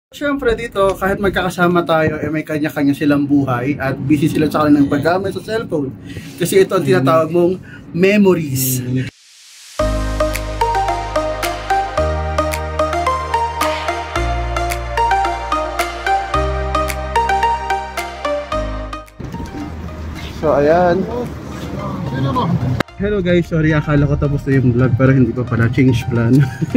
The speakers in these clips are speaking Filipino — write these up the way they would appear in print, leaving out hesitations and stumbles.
Siyempre dito, kahit magkakasama tayo, may kanya-kanya silang buhay at busy sila sa kanilang paggamit sa cellphone. Kasi ito ang tinatawag mong memories. So ayan. Hello guys, sorry akala ko tapos na yung vlog pero hindi pa pala, change plan.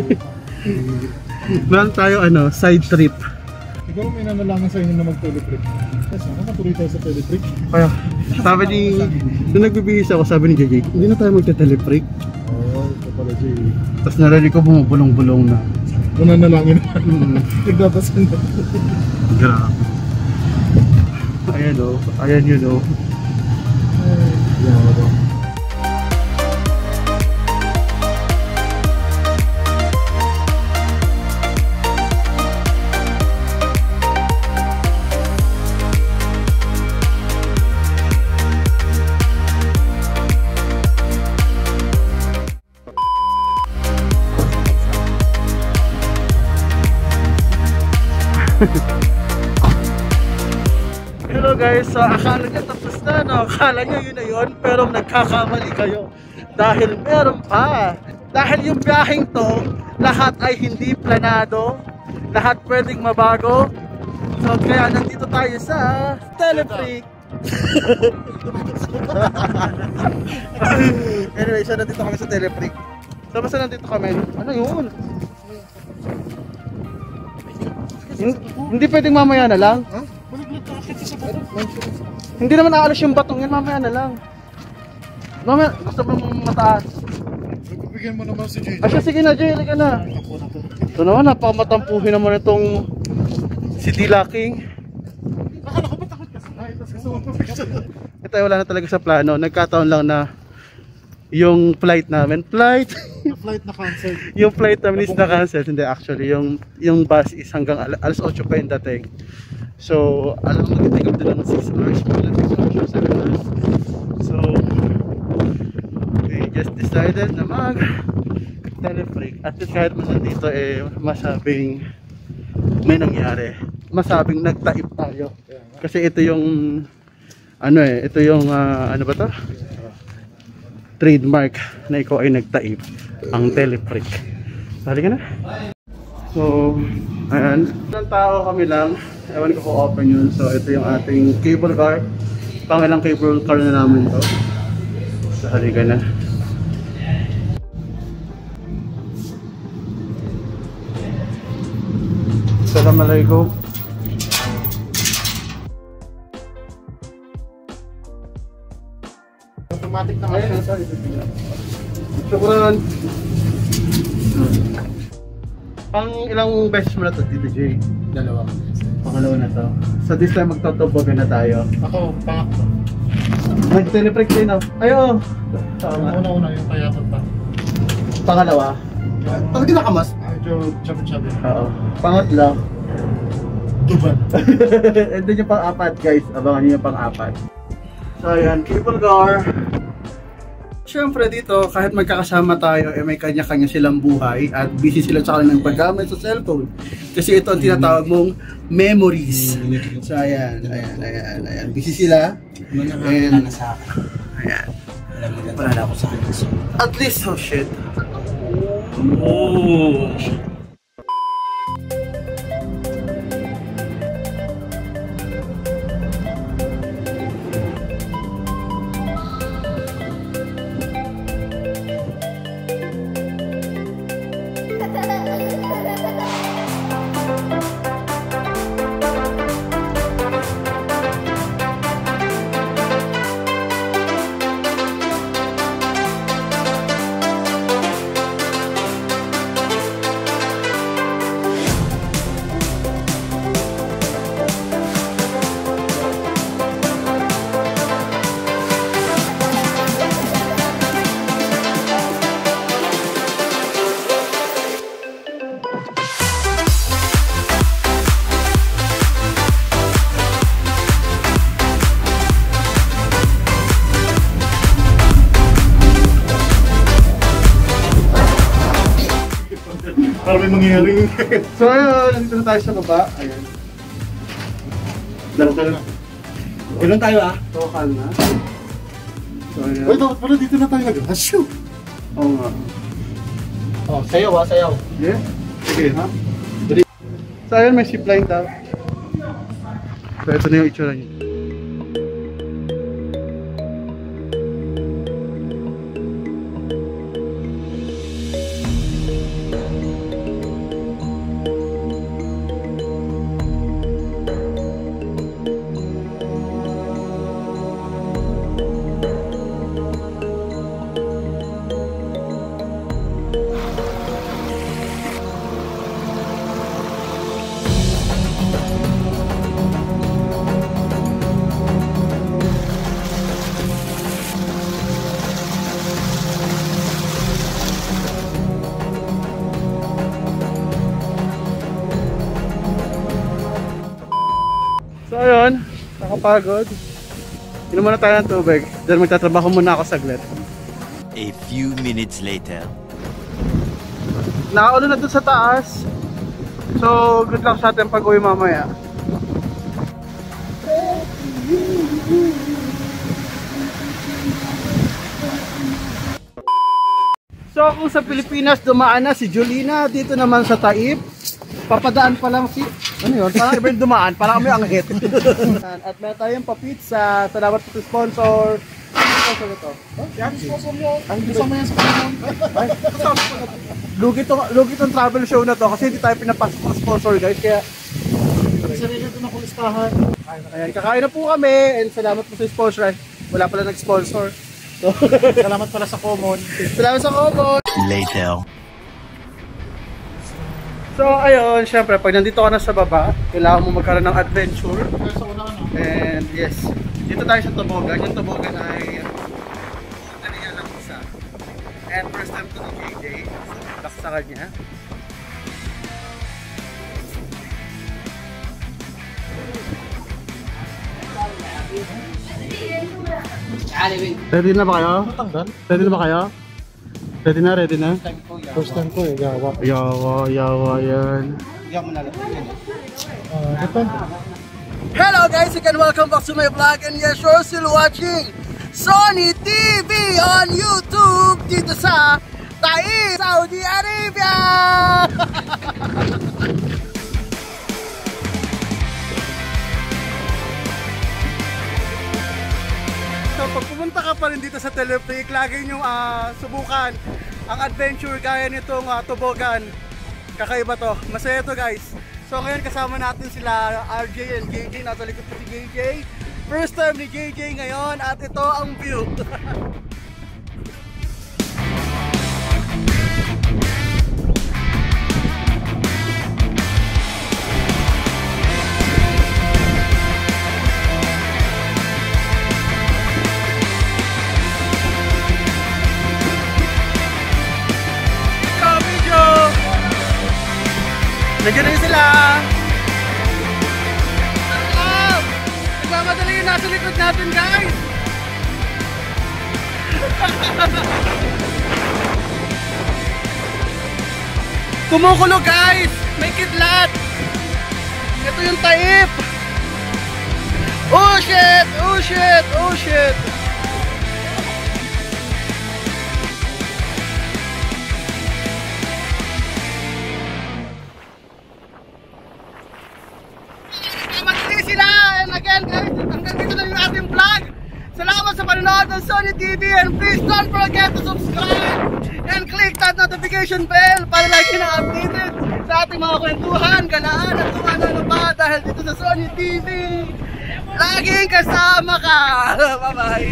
Meron tayo side trip. Siguro may nanalaman sa inyo na mag-Telefric. Kasi nakatuloy tayo sa Telefric. Kaya, sabi ni, nung nagbibihis ako, sabi ni JJ, hindi na tayo magta-Telefric. Oo, ito pala JJ. Tapos narinig ko bumubulong-bulong na. Nananalangin na. Nagdadasan na. Grabe. Ayan o, ayan yun o. Yan o. Hello guys, so akala nyo tapos na, no? Akala nyo yun na yun, pero nagkakamali kayo dahil meron pa. Dahil yung biyaheng to, lahat ay hindi planado, lahat pwedeng mabago. So kaya nandito tayo sa Telefric. Anyway, so nandito kami sa Telefric. So basta nandito kami, ano yun? Hindi pwedeng mamaya na lang? Ha? Hindi naman aalis yung batong yan, mamaya na lang. Mamaya, gusto mo mataas? Bibigyan mo naman si JJ. Asya, sige na Jay, halika na. Ito naman, napakamatampuhin naman itong si D-Locking. Akala ko ba takot ka? Ito sa kasama. Ito ay wala na talaga sa plano, nagkataon lang na yung flight namin, flight Na cancel. yung flight namin is na-cancel. Hindi, actually, yung bus is hanggang alas 8 pa yung dating. So, alam mo, nag-take up din ng 6 hours, 7 hours. So, we just decided na mag-Telefric. At kahit man nandito, masabing may nangyari. Masabing nagtaip tayo. Kasi ito yung, ito yung, ano ba to? Trademark na ikaw ay nagtaip, ang Telefric. Sali ka na? So, ayan. Ilang tao kami lang. Ewan ko kung open yun. So, ito yung ating cable car. Pangilang cable car na namin to. So, sali ka na. Assalamualaikum. Automatic naman siya. Sobrang pang ilang beses mo na to dito, Jay? Dalawa. Pangalawa na to. So this time magtotobogan na tayo. Ako, pangatlo. Nag-Telefric din ako. Ayo! Tama. Una-una yung payatot pa. Pangalawa. Talaga nakamas? Medyo chabi-chabi. Oo. Pangatlo. Tuban. And then yung pang-apat guys. Abangan nyo yung pang-apat. So ayan, cable car. Siyempre dito, kahit magkakasama tayo, may kanya-kanya silang buhay at busy sila sa kanilang paggamit sa cellphone. Kasi ito ang tinatawag mong memories. So ayan. Busy sila. And ayan. Wala na ako sa akin. At least, oh shit. Oh. mangyayari. So ayun, nandito na tayo sa baba. Ayan. Dala-dala. Ilan tayo Total na. So ayan. Uy, dapat pala dito na tayo nag-asyo. Oo nga. Oh, sayaw sayaw. Yeah? Sige ha? So ayun, may zipline daw. So ito na yung itsura niya. So ayun, nakapagod. Inom muna tayo ng tubig. Then magtatrabaho muna ako saglit. A few minutes later. Nakaulo na dun sa taas. So good luck sa atin pag-uwi mamaya. So kung sa Pilipinas dumaan na si Julina, dito naman sa Taif, papadaan pa lang si... Ano yun? Parang iba yung dumaan, parang kami ang hit. At meron tayong pa-pizza. Salamat po sa sponsor. Ano sponsor ito? Yan, sponsor mo. Ang gusto mo yan sa panahon. Lugi tong travel show na to kasi hindi tayo pinapasok ng sponsor guys. Kaya Sarili ko na kung listahan. ayan, kakain na po kami. And salamat po sa sponsor. Wala pala nag-sponsor. So, Salamat pala sa common. salamat sa Common. Later. So ayun, syempre pag nandito ka na sa baba, kailangan mo magkaroon ng adventure. Sa una ka na. And yes, dito tayo sa Tobogan. Yung Tobogan ay Taniyala lang isa. And first time to ni JJ. Lak sa kanya. Ready na ba kayo? Matanggal. Ready na ba kayo? Ready na, ready na? First time ko eh, gawa. Yawa yan. Depende. Hello guys, again welcome back to my vlog. And yes, you're still watching SONNIETV on YouTube dito sa Taif Saudi Arabia. So pag pumunta ka pa rin dito sa Telefric, lagi nyo subukan ang adventure gaya nitong Tobogan. Kakaiba to, masaya to guys. So ngayon kasama natin sila RJ and JJ, nasa likod po si JJ. First time ni JJ ngayon at ito ang view. Nandiyan na sila! Nagmamadali yung nasa likod natin guys! Kumukulo guys! May kidlat! Ito yung Taif! Oh shit! Oh shit! Oh shit! Again guys, hanggang dito na yung ating vlog. Salamat sa panonood ng SONNIETV and please don't forget to subscribe and click that notification bell para lagi na updated sa ating mga kwentuhan, galaan at kung ano pa dahil dito sa SONNIETV laging kasama ka. Bye bye.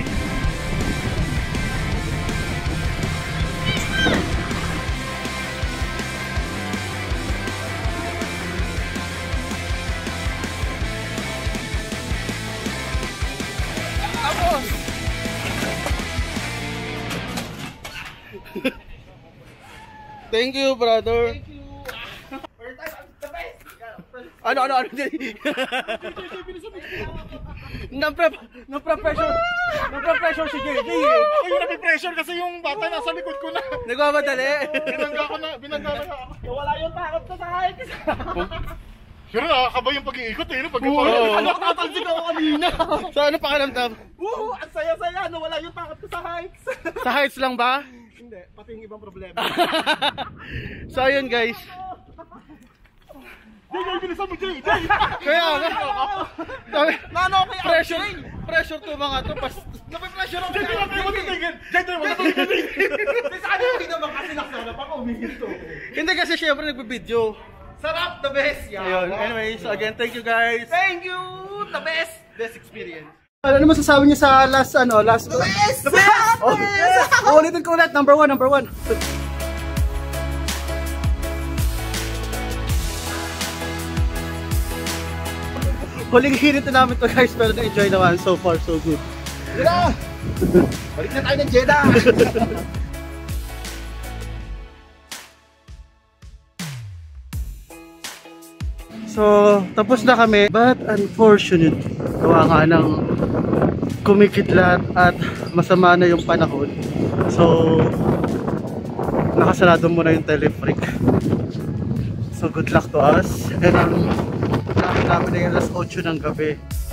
Thank you, brother. Thank you. Ano? Napressure si JJ eh. Ay, napipressure kasi yung bata nasa likod ko na. Nagmamadali. Binangga na ako. Wala yung takot ko sa hikes. Pero nakakaba yung pag-iikot eh, Nakatalsik ako kanina. So ano pakiramdam? Ang saya-saya, nawala yung takot ko sa hikes. Sa heights lang ba? Hindi, pati yung ibang problema. So ayun guys. Bilisan mo, Jay! Kaya nga. Nano kay Pressure to mga to. Napipressure ako. Jay, matitigil! Sa akin hindi naman kasi naksanap ako, umigil to. Hindi kasi syempre nagbibideo. Sarap, the best. Ayun, anyway, so again, thank you guys. Thank you, the best. Best experience. Ano masasabi niyo sa last The best! Ulitin ko ulit, number one. Huling hirit na namin to guys, pero na-enjoy naman. So far, so good. Jeddah! Balik na tayo ng Jeddah! So, tapos na kami. But unfortunate, gawa nga ng kumikidlat at masama na yung panahon. So, nakasarado muna yung Telefric. So, good luck to us. And namin ay alas 8 ng gabi.